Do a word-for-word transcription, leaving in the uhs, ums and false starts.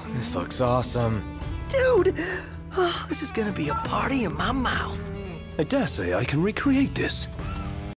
This looks awesome. Dude! Oh, this is gonna be a party in my mouth. I dare say I can recreate this.